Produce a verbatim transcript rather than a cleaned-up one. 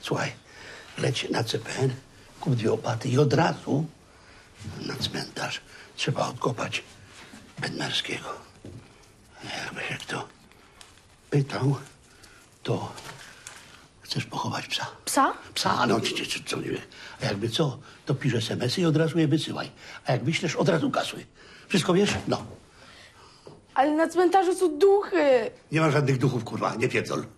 Słuchaj, leć na C P N, kup dwie opaty i od razu na cmentarz trzeba odkopać Bednarskiego. Jakby się kto pytał, to chcesz pochować psa. Psa? Psa, no co, co nie wiem. A jakby co, to pisz es em esy i od razu je wysyłaj. A jak wyślesz, od razu kasuj. Wszystko wiesz? No. Ale na cmentarzu są duchy. Nie ma żadnych duchów, kurwa, nie pierdol.